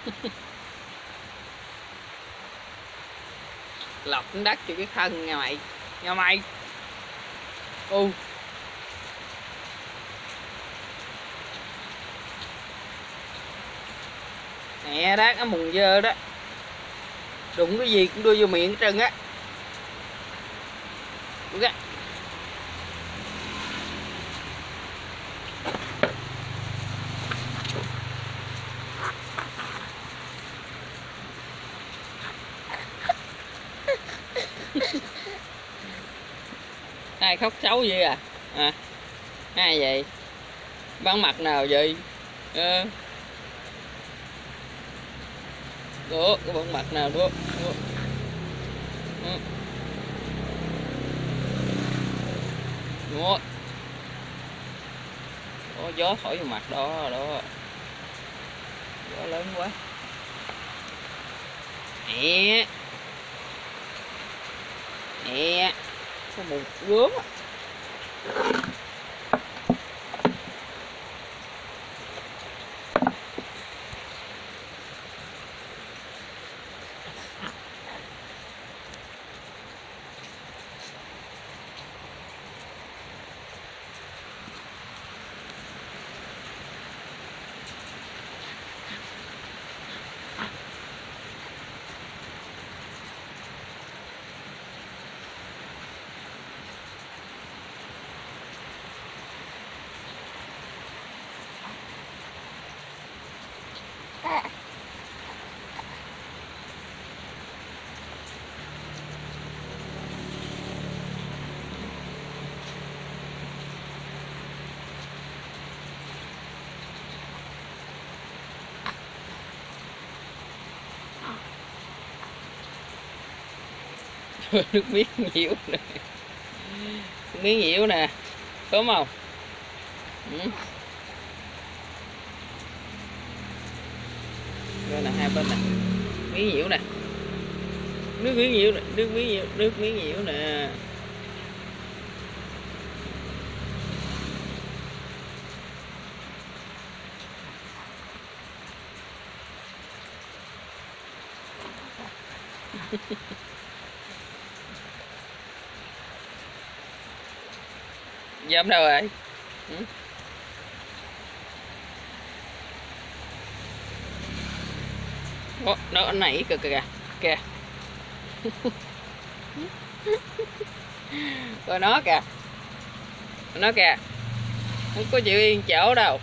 Lọc đất cho cái thân nha mày, nha mày. Nè đó, cái mùng dơ đó, đụng cái gì cũng đưa vô miệng hết trơn á. Được á. Ai khóc xấu vậy à? Ai vậy? Bán mặt nào vậy? Đó, cái bán mặt nào đó. Đó. Có gió thổi vào mặt đó, đó. Gió lớn quá. Nè. Nè. Có một gớm á. Nước miếng nhiễu nè, miếng nhiễu nè, đúng không? Rồi là hai bên nè, miếng nhiễu nè, nước miếng nhiễu nè, nước miếng nhiễu, nước miếng nhiễu nè. Dám đâu rồi? Nó nảy kìa kìa kìa. Coi nó kìa, nó kìa, không có chịu yên chỗ đâu.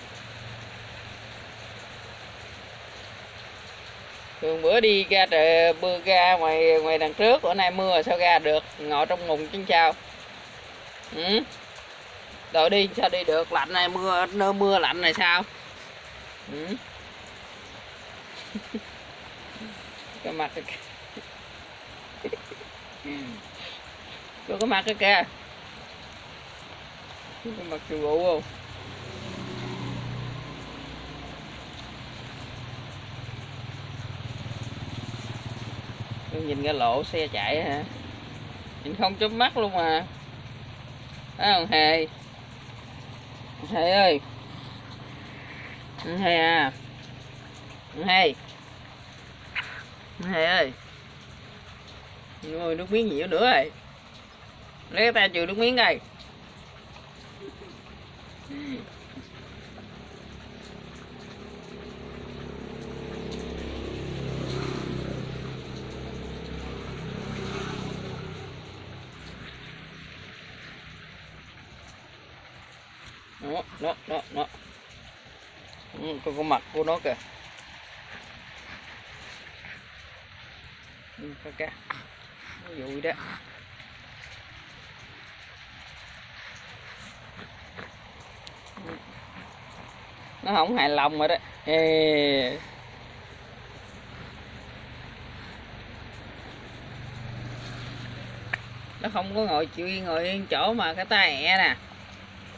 Thường bữa đi ra trời mưa ra ngoài đằng trước, bữa nay mưa sao ra được, ngồi trong mùng chứ sao. Rồi đi sao đi được, lạnh này, mưa lạnh này sao. Cái mặt cái có cái mặt cái kìa, cái mặt chù bụ không. Nhìn cái lỗ xe chạy hả, nhìn không chớp mắt luôn mà. Thấy không Hề? Hề ơi, Hề à, Hề, Hề ơi. Rồi nước miếng nhiều nữa rồi, lấy cái tay chừa nước miếng đây. Đó. Con mặt của nó kìa. Kìa, nó vui đó. Nó không hài lòng rồi đó. Nó không có chịu ngồi yên chỗ mà cái tay ẹ nè.